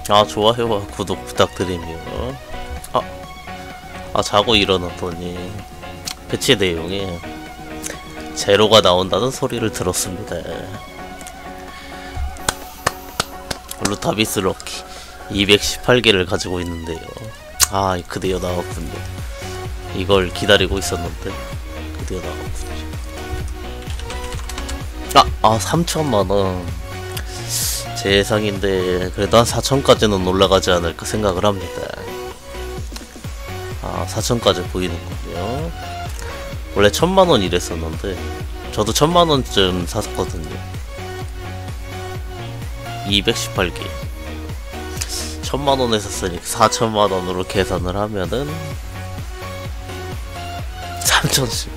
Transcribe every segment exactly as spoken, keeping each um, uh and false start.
아, 좋아요와 구독 부탁드리며. 아, 아 자고 일어났더니 패치 내용에 제로가 나온다는 소리를 들었습니다. 루타비스 럭키 이백십팔 개를 가지고 있는데요. 아, 드디어 나왔군요. 이걸 기다리고 있었는데 드디어 나왔군요. 아, 아 삼천만원 제 예상인데 그래도 한 사천까지는 올라가지 않을까 생각을 합니다. 아, 사천까지 보이는군요. 원래 천만원 이랬었는데 저도 천만원쯤 샀거든요. 이백십팔 개 천만원에 샀으니까 사천만원으로 계산을 하면은 삼천씩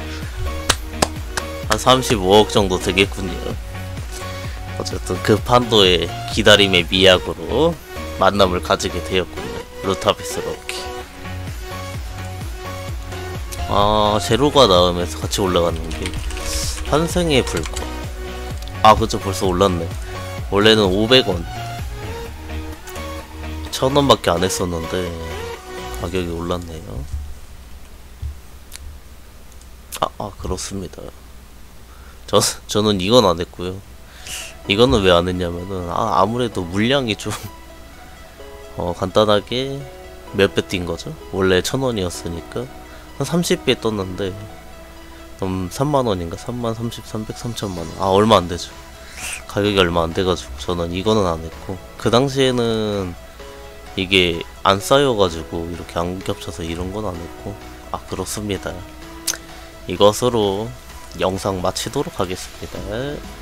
한 삼십오억 정도 되겠군요. 어쨌든 그 판도의 기다림의 미약으로 만남을 가지게 되었군요. 루타비스 럭키. 아, 제로가 나오면서 같이 올라가는 게 환생의 불꽃. 아, 그죠, 벌써 올랐네. 원래는 오백 원 천 원밖에 안 했었는데 가격이 올랐네요. 아, 아 그렇습니다. 저, 저는 이건 안 했고요. 이거는 왜 안 했냐면은 아, 아무래도 물량이 좀 어, 간단하게 몇 배 뛴 거죠. 원래 천 원이었으니까 한 삼십 배 떴는데 음, 삼만 원인가? 삼만, 삼십, 삼백, 삼천만 원. 아, 얼마 안 되죠. 가격이 얼마 안 돼가지고 저는 이거는 안 했고, 그 당시에는 이게 안 쌓여가지고 이렇게 안 겹쳐서 이런 건 안 했고. 아, 그렇습니다. 이것으로 영상 마치도록 하겠습니다.